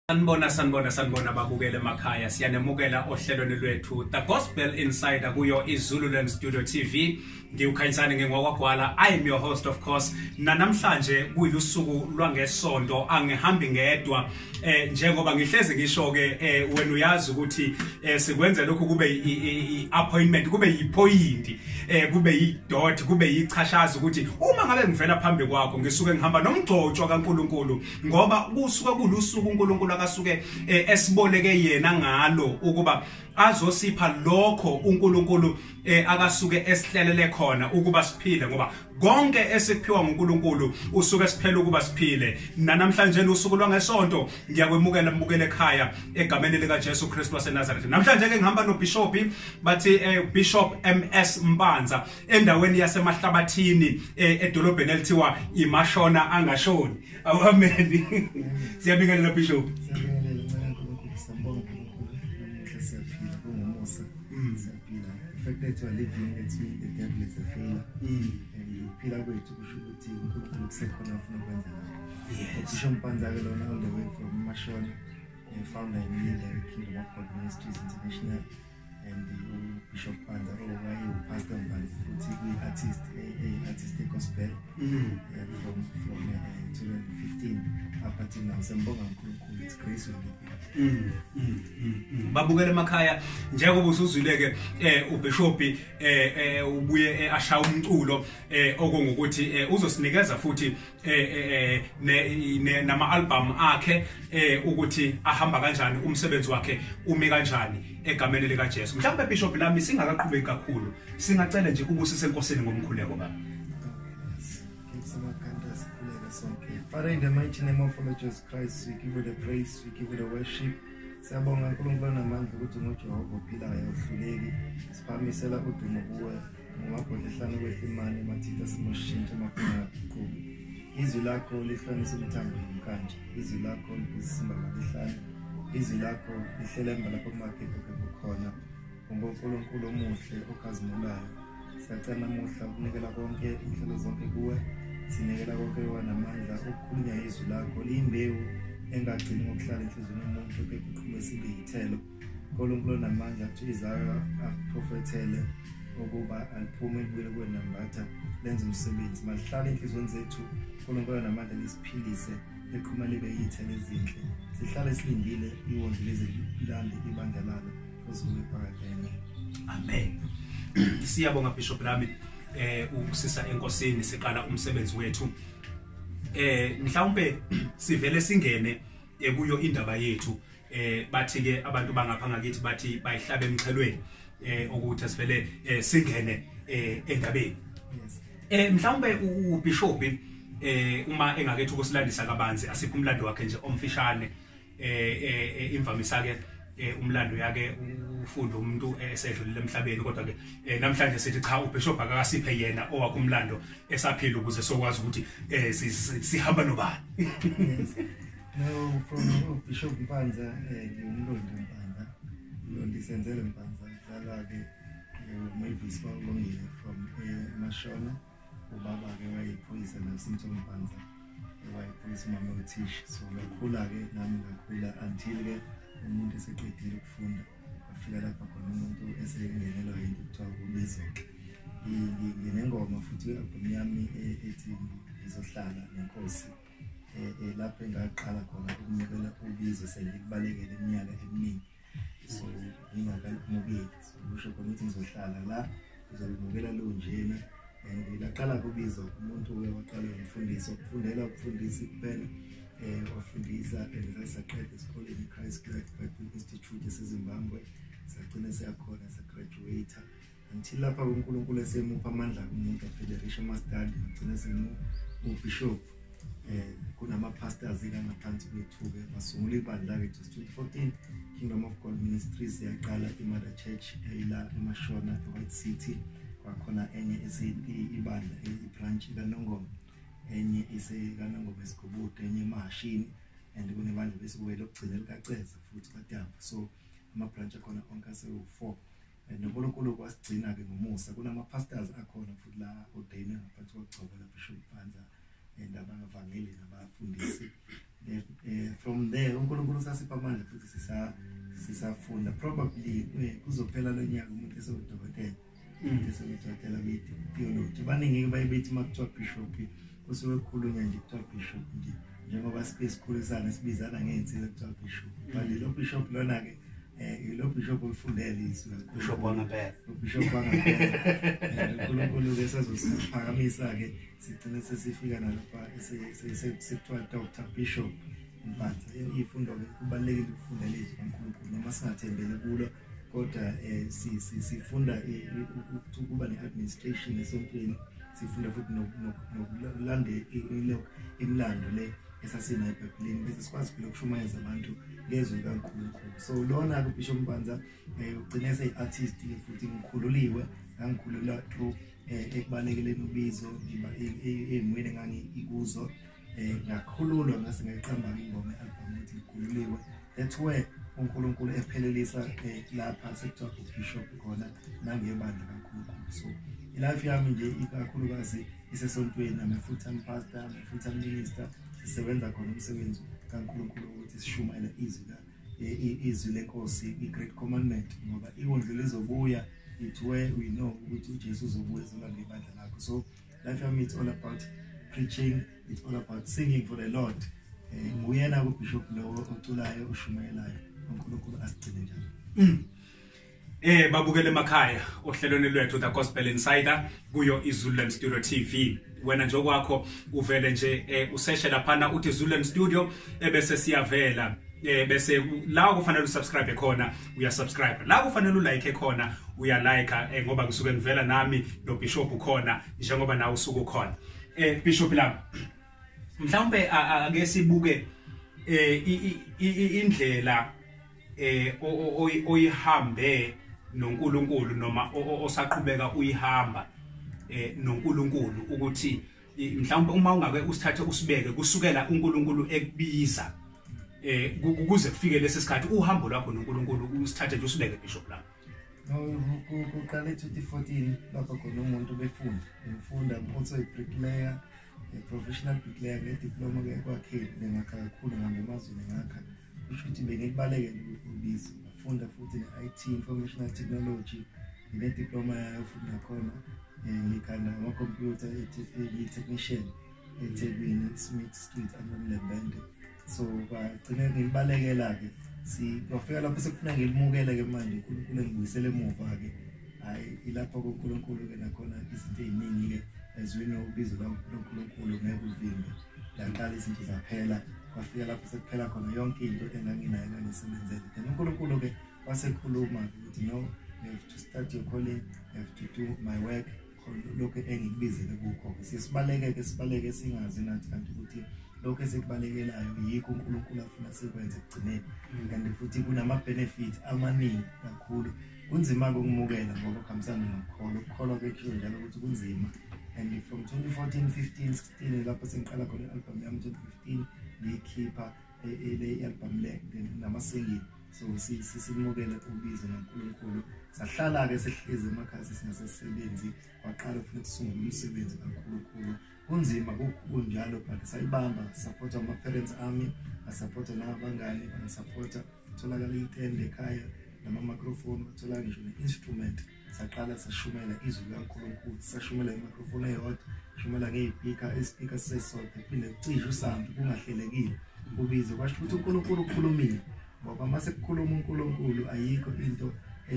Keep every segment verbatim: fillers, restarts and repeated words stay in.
Sanibona sanibona sanibona babukele emakhaya siyanemukela ohlelweni lwethu The Gospel Insider kuyo iZululand Studio T V. Ngiukhanyisane ngengokwagwala. I am your host of course. Na namhlanje kuylusuku lwangesonto angihambi ngedwa eh njengoba ngihleze ngisho ke eh wena uyazi ukuthi eh sikwenza lokho kube i appointment kube yi point eh kube yi dot kube yichashaza ukuthi uma ngabe ngivela phambi kwakho ngisuke ngihamba nomgcotshwa kaNkuluNkulu ngoba kusuka kulusuku uNkulunkulu akasuke esiboleke yena ngalo ukuba azosipha lokho uNkulunkulu akasuke esihlelele khona ukuba siphile ngoba konke esikuphiwa nguNkulunkulu usuke siphele ukuba siphile. Na namhlanje usuku lwangesonto ngiyakwemukela mbukele ekhaya egameni lika Jesu Kristu waseNazaretha. Namhlanje ke ngihamba no Bishop bathi Bishop M S Mpanza endaweni yasemahlabathini edolobheni elithiwa iMashona angashoni. Amen. Siyabingelela Bishop. That you are living at the devil is a failure, and you peel away to Kushuti, look second of November. Yes, Bishop Panzagalo all the way from Mashon, and founder and leader Kingdom of God Ministries International, and the Bishop Panza, oh, why you pastor and particularly artist, a artistic gospel, from from twenty fifteen up until now. Sembonga nkulunkulu, it's grace with you. Mm, mm, mm. Babukele emakhaya njengoba usuzwileke eh uBishop eh eh ubuye ashaya umculo eh okungukuthi uzosinikeza futhi eh eh nama album akhe eh ukuthi ahamba kanjani umsebenzi wakhe umi kanjani egameni lika Jesu. Mhlawumbe Bishop lami singakaqhubeki kakhulu singacela nje ubusise enkosini ngomkhuleko baba. Father, in the mighty name of Lord Jesus Christ, we give you the praise, we give you the worship. Siyabonga uNkulunkulu namandla ukuthi ngoJehova ophilayo uhluleki. Siphamisela udumo kuwe ngomabhodlehlane kwefimani mathitha simoshintsha amafuna kuqhubu. Izwi lakho lihlanisa umthambo nomkanje. Izwi lakho lisimba ngalihlane. Izwi lakho lihlelemba lapho kumaphepha kukhona. UNkulunkulu omuhle okhazimulayo. Siyacela namuhla ukunikela konke inhlelo zonke kuwe. Sinekela konke wanamandla ukukhulunya izwi lakho limbewu engagcini ngokuhlala enhlizweni yomuntu bekuqhumisa ibithelo uNkulunkulu namandla athi izayo aprophethele ukuba aliphume libuyele kwenambatha lenze umsebenzi malihlala enhlizweni zethu uNkulunkulu namandla lisiphilise liqhuma libe yithelo ezinhle sihlale silindile iwonke lezilande ibandla lalo kuzuke phakathi. Amen. Siyabonga Bishop lami eh ukusisa enkosini siqala umsebenzi wethu eh mhlawumbe sivele singene kuyo indaba yethu eh bathi ke abantu bangapha ngakithi bathi bayihlabe emxhelweni eh ukuthi asivele singene eh endabeni. Yes. Eh mhlawumbe uBishop eh uma engakethu ukusilandisa kabanzi asipha umlando wakhe nje omfishane eh imvamisa ke umlando yake ufunda umuntu esedlulile emhlabeni kodwa ke namhlanje sithi cha uBishop akasiphe yena owakho umlando esaphila ukuze sokwazi ukuthi sihamba nobani. No, from Bishop Mpanza ngiyumlondo Mpanza ngiyondisenzele Mpanza dlala ke Mavis Bawongile from Mashona ubaba ke wayiphoyisa naSimtho Mpanza wayiphoyisa mama uTish so ngakhula ke nami ngakhula until ke umuntu eseqedile ukufunda afika lapha khona umuntu esengenelwa yinto kuthiwa kubizo nginengoma futhi album yami ethi izohlala nenkosi eh lapho engaqala khona ukunikela ubizo selikubalekele iminyaka eminingi so ngingakamukeli so kusho khona ukuthi ngizohlala la ngizolimukela lo njena ngilaqala kubizo umuntu uye waqala umfundiso ukufundela ukufundisa kuphela eh wafundisa engasaqeda esikoleni Christ Bible Institute eseZimbabwe sagcina siyakhona sa graduate until lapha uNkulunkulu esemupha amandla kumuntu Federation Master agcina semu uBishop eh kunama pastors ngaphansi kwethu ke basungula ibandla ke twenty fourteen Kingdom of God Ministries yaqala iMother Church ela eMashona eWhite City kwakhona enye esiyibandla ibranch kaNongoma enye isekanangoma esigubhude enye emahashini and kunebandla besikuwe lokugcina likaceza futhi kadamba so ama branch akhona onke asewu four and uNkulunkulu kwasigcina ke ngomusa kunama pastors akhona futhi la ordained ngaphansi kokugcoba la Bishop Panza and abangavangeli nabafundisi eh, eh, from there uNkulunkulu sasipha amandla futhi sisa sisafunda probably kuzophela lo nyaka umuntu esewudokotela umuntu esewudokotela bethi theology baningi bayibethi makuthiwa bishop kusuke kukhulunywa nje kuthiwa bishop nje njengoba sikhulisana sibizana ngeentsika kuthiwa bishop manje lo bishop lona ke eh lo bishop ufundele izwi bishop wangempela bishop wangempela uNkulunkulu ke sezosiphakamisa ke sigcine sesifika nalapha sekuthiwa Doctor Bishop Mpanza. Ifundo kubalekile ukufundela izwi kaNkulunkulu noma singathembele kulo kodwa eh sifunda ukuba neadministration esontweni sifunda futhi nokulande imlando le esasinayo eBhayibhelini bese sikwazi ukushumayeza abantu ngezwi kaNkulunkulu. So lona ke Bishop Mpanza ugcine seyiartist futhi ngikhululiwe ngangikhulula through ekubalekeleni ubizo emweni engangikuzo ngakhululwa ngase ngayiqamba ingoma album ethi ngikhululiwe. That's where uNkulunkulu ephelelisa lapha sekuthiwa Bishop khona nangebandla kaNkulunkulu. So ilife yami nje ikakhulukazi isesontweni nami futhi am pastor nami futhi am minister sisebenza khona umsebenzi kaNkulunkulu ukuthi sishumayela izwi la izwi lenkosi i-great commandment ngoba iwondlo lizobuya it where we know ukuthi uJesu uzobuya ezolanda ibandla lakho. So life yami it's all about preaching, it's all about singing for the Lord. Nguyena uBishop lo oculayo ushumayelayo uNkulunkulu asigcine njalo. Eh babukele emakhaya ohlelweni lwethu The Gospel Insider kuyo iZululand Studio T V. Wena nje kwakho uvele nje useshe laphana uthi Zululand Studio ebese siyavela eh bese la kufanele usubscribe khona uyasubscribe, la kufanele ulike khona uyalike ngoba kusuke ngivela nami no Bishop khona njengoba nawe usuku khona. Eh Bishop la mhlawumbe ake sibuke eh indlela eh oyihambe noNkulunkulu noma osaqhubeka uyihamba eh noNkulunkulu ukuthi mhlawumbe uma ungake usithathe usibeke kusukela uNkulunkulu ekubiza eh kuze kufike lesi sikhathi uhambo lwakho noNkulunkulu usithathe nje usibeke Bishop la. No kuqala twenty fourteen lapho khona umuntu befunda ngifunda also a bricklayer a professional bricklayer nediploma ke kwakhe ngakha kakhulu ngamazweni ngakha kusho ukuthi bengikubalekele ukubiza ngifunda futhi ne-I T informational technology ngine-diploma yayo futhi nakhona ngikhanda ama-computer e-technician eThekwini Smith Street Anomlembende. So bagcine ngibalekela-ke kwafika lapho sekufuna ngilimukele-ke manje uNkulunkulu engibuyisele emuva ke hayi ilapho kuNkulunkulu-ke nakhona izinto ey'ningi-ke ezwini ubizo laNkulunkulu ngeke uvimbe laqala izinto zaphela kwafika lapho sekuphela khona yonke into enganginayo engangisebenzele. Then uNkulunkulu-ke wasekhuluma ukuthi no, you have to start your calling, you have to do my work lokho engikubizele kukho. Sisibaleke-ke sibaleke singazi nathi kanti ukuthi lokho esikubalekelayo yikho uNkulunkulu afuna sikwenze ekugcineni and futhi kunama-benefit amaningi kakhulu. Kunzima-ke ukumukela ngoba kuhambisana nokukholo. Ukukholwa-ke kusho njalo ukuthi kunzima and from twenty fourteen, fifteen, sixteen lapho sengiqala khona i-album yami twenty fifteen ngiyikhipha le album le namasingini. So sisimukele ubizo noNkulunkulu sahlala-ke sihlezi emakhaya singasesebenzi waqala futhi kusungula umsebenzi kaNkulunkulu. Kunzima kunjalo but sayibamba support ama-parents ami asupporta nabangani bangisupporta kutholakala itende ekhaya nama-microphone kutholakala ngisho ne-instrument saqala sashumela izwi likaNkulunkulu sashumela i-microphone eyodwa shumela ngey'pika isipika sisesodwa phinde kucishe usambi kungahlelekile ubizo kwasho ukuthi uNkulunkulu ukhulumile ngoba mase kukhuluma uNkulunkulu ayikho into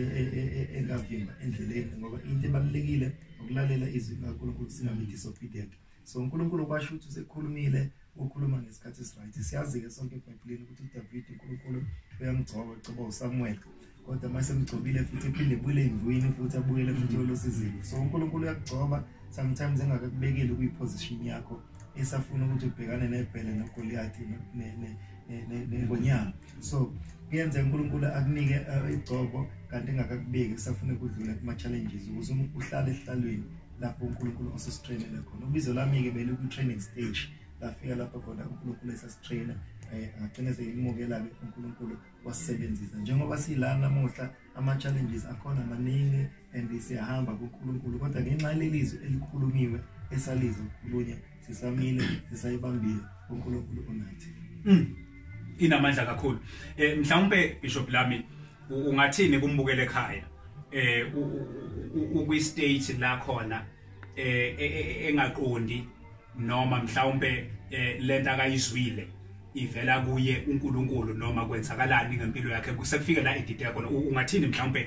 engavimba endleleni ngoba into ebalulekile ukulalela izwi likaNkulunkulu singabi disobedient. So uNkulunkulu kwasho ukuthi usekhulumile ukhuluma ngesikhathi esiright. Siyazi-ke sonke eBhayibhelini ukuthi uDavid uNkulunkulu uyamgcoba ugcoba uSamuel kodwa mase mgcobile futhi ephinde ebuyele emvuyini futhi abuyele futhi yolosizini. So uNkulunkulu uyakugcoba sometimes engakakubekile kuyiposition yakho esafuna ukuthi ubhekane nebhele noGoliath neNgonyama. So kuyenza uNkulunkulu akunike igcobo kanti engakakubeki safuna ukudlula kuma-challenges ukuze uhlale ehlalweni lapho uNkulunkulu osesitrainele khona. Ubizo lami-ke beli ku-training stage lafika lapho khona uNkulunkulu esasitraina agcine seyimukela-ke uNkulunkulu wasisebenzisa njengoba siyilana namuhla ama-challenges akhona maningi and siyahamba kuNkulunkulu kodwa ngenxa yalelizwi elikhulumiwe esalizwa ukukhulunywa sisamile sisayibambile uNkulunkulu unathi. Mm. Inamandla kakhulu. Eh mhlawumbe Bishop Lami ungathini kumbukele ekhaya eh ukwi state la khona eh engaqondi noma mhlawumbe lento akayizwile ivela kuye uNkulunkulu noma kwenzakalani ngempilo yakhe kusekufike la edite khona ungathini mhlawumbe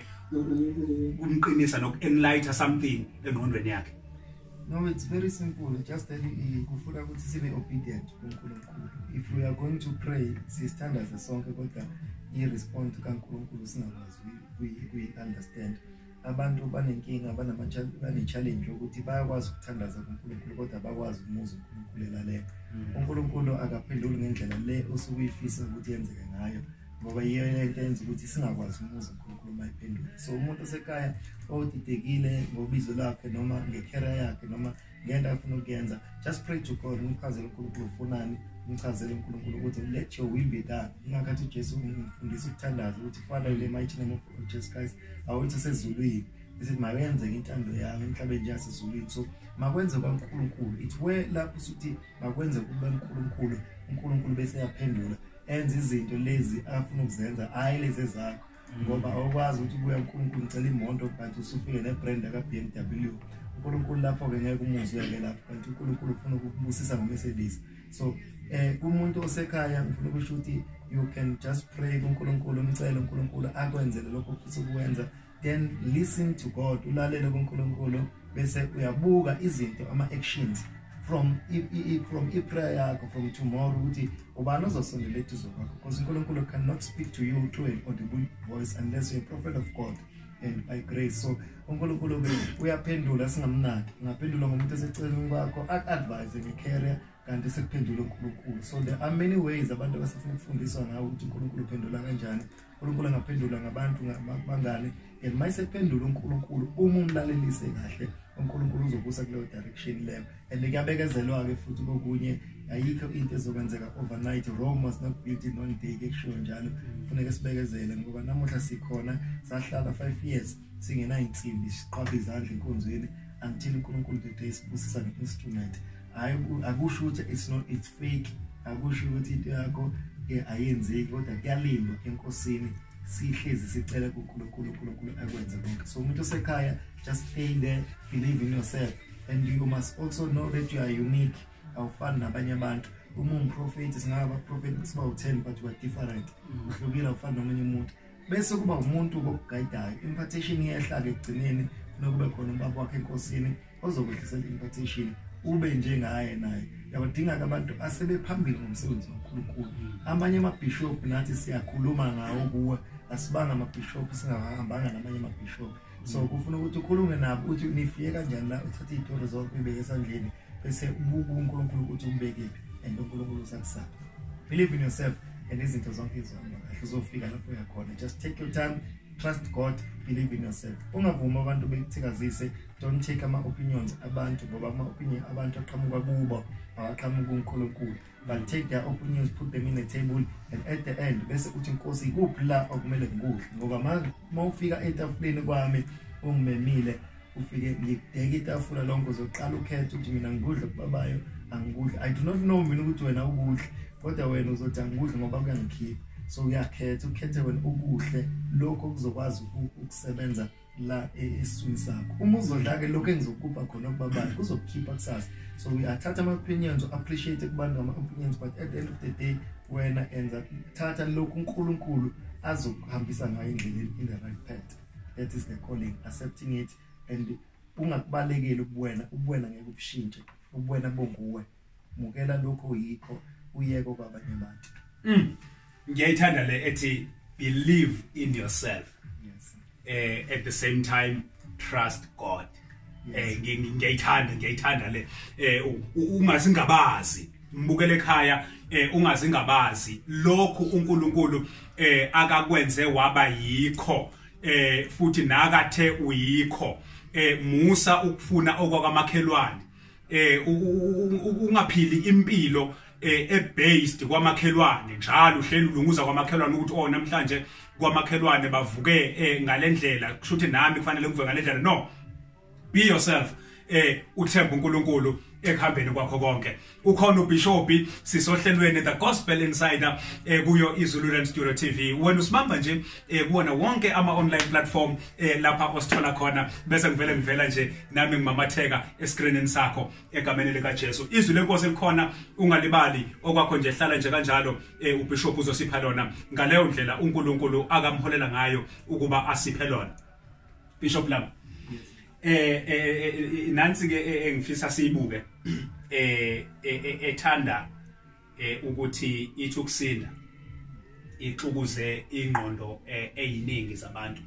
umqinisa noku-enlighter something engqondweni yakhe? No, it's very simple. Just that kufuna ukuthi sibe obedient kuNkulunkulu. If we are going to pray, sisithandaze sonke kodwa i-respond kaNkulunkulu singakwazi we understand. Abantu banenkinga bane-challenge ukuthi bayakwazi ukuthandaza kuNkulunkulu kodwa bakwazi ukumuza uNkulunkulu elale. uNkulunkulu akaphenduli ngendlela le osuke uyifisa ukuthi yenzeke ngayo. Ngoba yiyo lento eyenza ukuthi singakwazi umuza uNkulunkulu mayiphendule. So umuntu osekhaya odidekile ngobizo lakhe noma ngecareer yakhe noma ngento afuna ukuyenza, just pray to God, umchazele uNkulunkulu ufunani, umchazele uNkulunkulu ukuthi let your will be done. Ingakhathi uJesu ungifundisa ukuthandaza ukuthi Father in the mighty name of Jesus Christ, awuthi sezulwini bese mayenze intando yami emhlabeni nje asezulwini. So makwenze kwaNkulunkulu, it's where lapho usuthi makwenze kube uNkulunkulu, uNkulunkulu bese yaphendula enze izinto lezi afuna ukuzenza hayi lezi ezakho. Ngoba awukwazi ukuthi ubuya uNkulunkulu ucela imoto kanti usufike nebrand ka B M W. uNkulunkulu lapho ke ngeke umuzweke lapho kanti uNkulunkulu ufuna ukubusisa ngoMercedes. So eh umuntu osekhaya ufuna ukusho ukuthi you can just pray kuNkulunkulu, umcela uNkulunkulu akwenzele lokho ufisa ukwenza, then listen to God, ulalele kuNkulunkulu bese uyabuka izinto ama actions from i, i, from i prayer yakho from tomorrow ukuthi ubani ozosondela eduze kwakho, because uNkulunkulu cannot speak to you through an audible voice unless you're a prophet of God and by grace. So uNkulunkulu uyaphendula singamnaki, ngaphendula ngomuntu eseceleni kwakho ak-advise ngecareer kanti sekuphendula uNkulunkulu. So there are many ways abantu abasifuna ukufundiswa ngawo ukuthi uNkulunkulu uphendula kanjani. uNkulunkulu angaphendula ngabantu bangane, and mayisephendula uNkulunkulu uma umlalelise kahle uNkulunkulu uzokusa kuleyo direction leyo. And kuyabekezelwa ke futhi kokunye ayikho into ezokwenzeka overnight. Rome was not built in one day, kusho njalo kufanele sibekezele ngoba namuhla sikhona sahlala five years singena insimbi siqhaba izandla enkonzweni until uNkulunkulu today sibusisa nge-instrument. Akusho ukuthi it's not, it's fake, akusho ukuthi into yakho ayenzeki kodwa kuyalindwa enkosini sihlezi sicela kuNkulunkulu uNkulunkulu akwenze konke. So umuntu osekhaya, just stay there, believe in yourself, and you must also know that you are unique. Awufani nabanye abantu. Uma umprofeti singaba prophet siba u-ten but we are different. Uhlukile awufani nomunye umuntu. Bese kuba umuntu okuguidayo. Impartation iyehla ke egcineni nokube khona ubaba wakhe enkosini ozokwehlisela impartation ube njengaye naye. Yabadinga abantu asebephambili ngomsebenzi kaNkulunkulu. Amanye amabishop nathi siyakhuluma ngawo kuwe, asibanga amabishop singahambanga namanye amabishop. So kufuna ukuthi ukhulume nabo ukuthi nifike kanjani la uthathe izinto zonke ubeke esandleni bese ubuka uNkulunkulu ukuthi umbekephi and uNkulunkulu usakusapha. Believe in yourself and izinto zonke izona kahle uzofika lapho uyakhona. Just take your time, trust God, believe in yourself. Ungavuma abantu bekuthikazise, don't take ama opinions abantu ngoba ama opinion abantu aqhamuka kubo awaqhamuka kuNkulunkulu. But take their opinions, put them in a table, and at the end bese uthi inkosi kuphi la okumele ngikudle ngoba manje mawufika etafuleni kwami ungimemile ufike ngideka itafula lonke uzoqala ukhetha ukuthi mina ngikudle kubabayo angikudle. I do not know mina ukuthi wena ukudle kodwa wena uzothi angikudle ngoba kuyangikhipha. So uyakhetha ukhethe wena ukuhle lokho kuzokwazi ukusebenza la esiswini sakho. Uma uzodla ke lokho engizokupha khona kubabayo kuzokukhipha kusasa. So we athatha ama opinions, appreciate kubantu ama opinions, but at the end of the day wena enza thatha lokho uNkulunkulu azokuhambisa ngayo indlela in the right path. That is the calling, accepting it, and ungakubalekeli ubuwena, ubuwena ngeke ubushintshe, ubuwena bonguwe. Mukela lokho yikho uyeke kwabanye abantu. Mm. Ngiyayithanda le ethi believe in yourself. Yes. Eh at the same time trust God. Eh ngiyayithanda ngiyayithanda le eh ungasingabazi mbukele ekhaya eh ungazingabazi lokho uNkulunkulu eh akakwenze waba yikho eh futhi nakathe uyikho eh musa ukufuna okwakamakhelwane eh ungaphili impilo eh ebased kwamakhelwane njalo uhleli ulunguza kwamakhelwane ukuthi oh namhlanje kwamakhelwane bavuke eh ngalendlela kusho ukuthi nami kufanele kuvuke ngalendlela. No, be yourself, eh uthemba uNkulunkulu ekuhambeni kwakho konke. Ukhona uBishopi sisohlelweni The Gospel Insider eh kuyo iZululand Studio T V. Wena usibamba nje eh kuona wonke ama online platform eh lapha osithola khona bese ngivele ngivela nje nami ngimamatheka escreenini sakho egameni lika Jesu. Izwi lenkosi likhona ungalibali okwakho nje hlala nje kanjalo eh uBishop uzosipha lona ngaleyo ndlela uNkulunkulu akamholela ngayo ukuba asiphe lona. Bishop Lama eh eh nansi ke engifisa siyibuke eh ethanda eh ukuthi ithi ukusinda ixukuze ingqondo eyiningi zabantu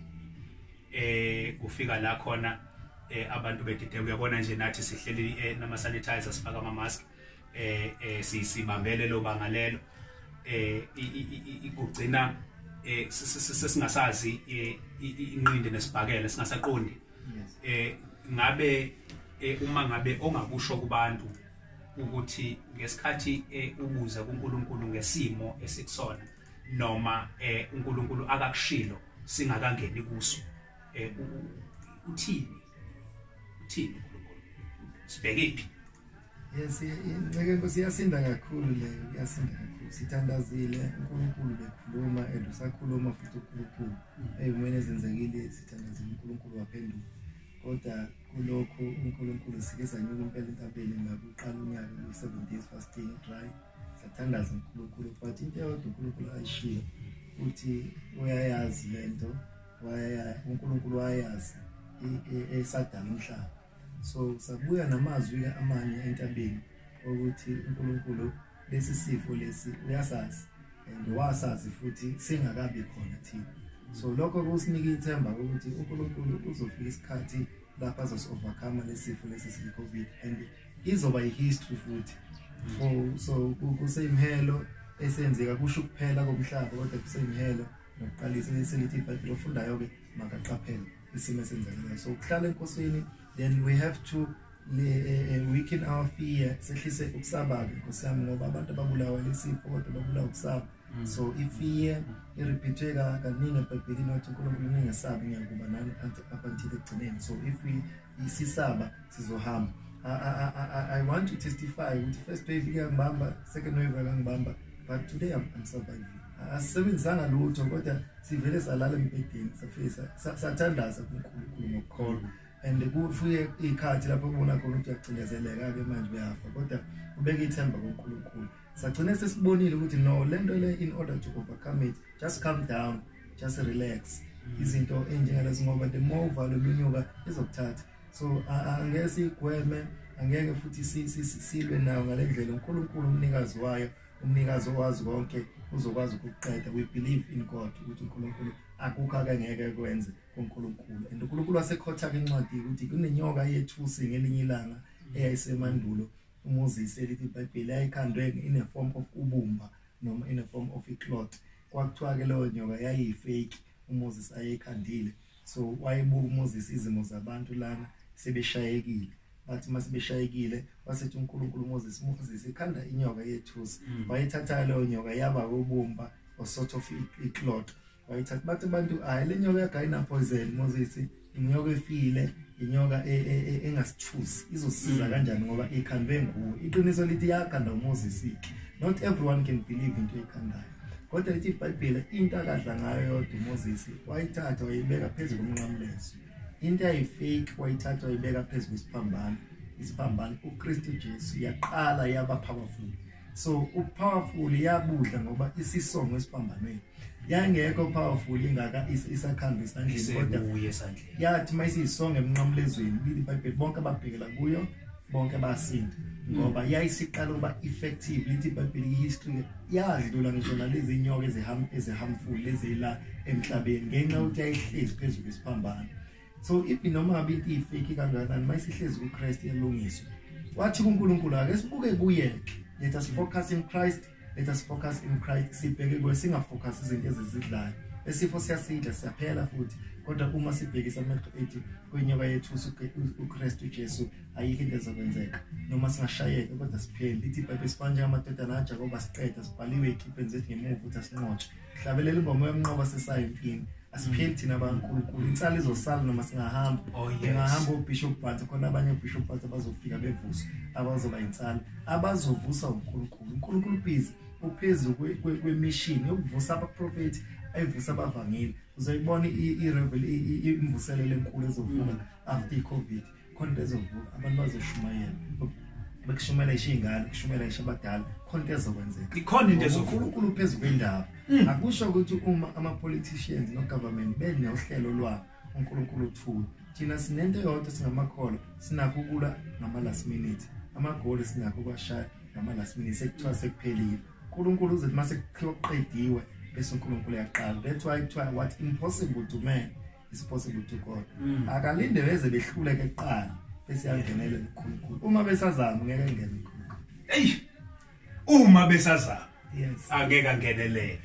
eh kufika la khona eh abantu bedide uyabona nje nathi sihleli nama sanitizer sifaka ama mask eh sisibambele lo bangalelo eh ikugcina eh sesingasazi inqindi nesibhakela singasaqondi eh ngabe uma ngabe ongakusho kubantu ukuthi ngesikhathi ubuza kuNkulunkulu ngesimo esikusona noma eh uNkulunkulu akakushilo singakangeni kuso eh uthini uthini uNkulunkulu sibhekephi? Yes, ngeke Nkosi yasinda kakhulu leyo, yasinda kakhulu. Sithandazile uNkulunkulu bekhuluma endusakhuluma futhi uNkulunkulu eyimene ezenzekile sithandazile uNkulunkulu waphenduka. Kodwa kulokho uNkulunkulu sike sanyuka impela entabeni ngakuqala unyaka lo seven days fasting dry. Sathandaza uNkulunkulu but into eyodwa uNkulunkulu ayishiya uthi uyayazi lento waya uNkulunkulu wayazi esadala umhlaba. So sabuya namazwi amanye entabeni ukuthi uNkulunkulu lesi sifo lesi uyasazi and wasazi futhi singakabi khona thina. So lokho kusinika ithemba ukuthi uNkulunkulu uzofika isikhathi lapha azos overcome lesifo lesi siyi COVID and izoba ihistory futhi. For so kusemhelo esenzeka kusho kuphela komhlaba kodwa kusemhelo nokuqalisa leselithi iBhayibheli ofundayo ke makaqaphele isimo esenzakalayo. So kuhlala enkosini then we have to uh, weaken our fear, sehlise ukusaba Nkosi yami ngoba abantu ababulawa lesifo kodwa babulawa ukusaba. So ifear irepeateka kaningi eBhayibhelini ukuthi uNkulunkulu ningesabi ngiyakuba nani until ekugcineni. So if we isisaba sizohamba. I, I, I, I want to testify ukuthi first wave iyangibamba, second wave iyangibamba, but today I'm, I'm surviving. Asisebenzanga lutho kodwa sivele salala empedeni safisa sathandaza kuNkulunkulu ngokukholwa. And kufuye ikhathi lapho ubona khona ukuthi uyacindezeleka ke manje uyafa kodwa ubeka ithemba kuNkulunkulu. Sagcina sesibonile ukuthi no lento le in order to overcome it just calm down, just relax. Izinto enjengalezi ngoba the more uvalo lunyuka izokuthatha. So angeke igweme angeke futhi silwe nayo ngalendlela uNkulunkulu umnikazi wayo umnikazi owazi konke uzokwazi ukuqeda. We believe in God ukuthi uNkulunkulu akukho akangeke kwenze kuNkulunkulu. And uNkulunkulu wasekhotha ke incwadi ukuthi kunenyoka yethusi ngelinye ilanga eyayisemandulo uMoses elithi iBhayibheli ayikhandwe in a form of ubumba noma in a form of a cloth. Kwakuthiwa ke leyo nyoka yayifake uMoses ayekhandile. So wayebuka uMoses izimo zabantu lana sebeshayekile. Bathi masebeshayekile wasethi uNkulunkulu uMoses Moses ikhanda inyoka yethusi. Wayithatha leyo nyoka yaba ubumba or sort of a cloth. Wayithatha bathi abantu hayi le nyoka yakayina poison. Moses inyoka efile inyoka engasithusi izosiza kanjani ngoba ikhandwe nguwe. Iqiniso lithi yakhanda uMoses iki. Not everyone can believe into ekhandayo. Kodwa lithi iBhayibheli into akadla ngayo yodwa uMoses wayithatha wayibeka phezulu komnqamlezo. Into ayifake wayithatha wayibeka phezulu kwesiphambano. Isiphambano uKristu Jesu yaqala yaba powerful. So upowerful yabudla ngoba isisongo esiphambanweni. Yangekho powerful ingaka isakhanda isandleni kodwa esandleni. Yathi mayisisonge emnqamlezweni iBhayibheli bonke ababhekela kuyo bonke basinda. Ngoba yayisiqala ukuba effective lithi iBhayibheli history yadlula ngisho nalezi inyoka eziham eziharmful lezela emhlabeni ngenxa yokuthi yayihlezi phezulu kwesiphambano. So if noma abinti ifake kangakanani mayisihlezi kuKristu yalungiswa. Wathi kuNkulunkulu ake sibuke kuye. Let us focus in Christ. Let us focus in Christ. Sibheke kuye singafocus izinto ezizidlayo. Esifo siyasidla siyaphela futhi kodwa uma sibhekisa amehlo ethu kwenyoka yethu uKristu Jesu ayikho into ezokwenzeka noma singashayeka kodwa siphele lithi iBhayibheli sifanje amadodana aJakoba siqeda sibhaliwe ekhipeni zethu ngemuva ukuthi asinqotshe hlabelela ingoma yomnqoba sesayempini asipheli thina abankulunkulu insala izosala noma singahamba ngahamba uBishop Bhanza khona abanye uBishop Bhanza bazofika bevusa abazoba insala abazovusa uNkulunkulu uNkulunkulu busy uphezulu kwemission yokuvusa abaprofeti ayivusa abavangeli uzoyibona irevel imvuselelo enkulu ezovuka after iCovid khona ezovuka abantu bazoshumayela bekushumayela ishingane kushumela ishabadala khona ezokwenzeka ikhona into ezovuka uNkulunkulu phezulu kwendaba akusho ukuthi uma ama politicians no government benohlelo lwabo uNkulunkulu uthula thina sinento yodwa singamakholwa sinakho ukula ngama last minute amagoli sinakho kwashaya ngama last minute sekuthiwa sekuphelile uNkulunkulu uzothi mase kuqediwe bese uNkulunkulu yaqala that's why kuthiwa what impossible to man is possible to God akalinde beze behluleke eqala bese yangenela uNkulunkulu uma besazama ngeke ngene uNkulunkulu hey uma besazama yes angeke angenelele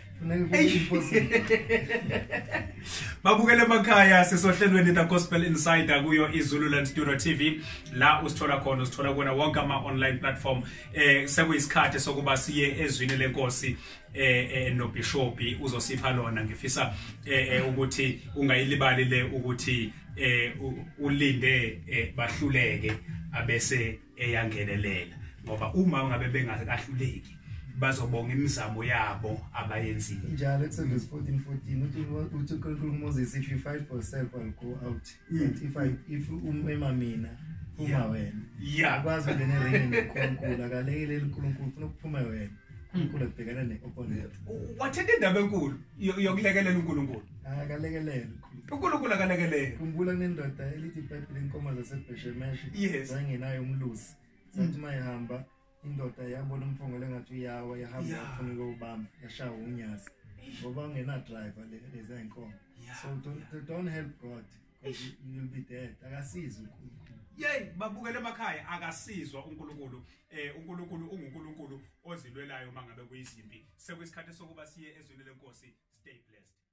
impossible babukele emakhaya sisohlelweni The Gospel Insider kuyo iZululand Studio T V la usithola khona usithola kona wonke ama online platform eh sekuyisikhathi sokuba siye ezwini lenkosi eh no Bishop uzosipha lona ngifisa eh ukuthi ungayilibali le ukuthi eh ulinde bahluleke abese eyangenelela ngoba uma ngabe bengakahluleki bazobonga imizamo yabo abayenzile njalo Exodus fourteen fourteen uthi uthi uNkulunkulu Moses if you fight for yourself I'll go out but if I if umema mina uma wena yeah akwazi ukungena eringini uNkulunkulu akalekele uNkulunkulu ufuna ukuphuma wena uNkulunkulu abhekana neopponent wathenda indaba enkulu yokulekelela uNkulunkulu akalekelele uNkulunkulu akalekelele kumbula nendoda elithi iBhayibheli inkomo zaseBheshemeshe yes zangenayo umlusi sathi mayihamba indoda yabona umphongolo engathi uyawa yahamba yafuna ukubamba yashaya unyazi ngoba ngena driver leza inkomo so don't, don't help God because you will be dead akasiza uNkulunkulu yey babukele emakhaya akasizwa uNkulunkulu eh uNkulunkulu unguNkulunkulu ozilwelayo mangabe kuyizimpi sekuyisikhathi sokuba siye ezweni lenkosi stay blessed.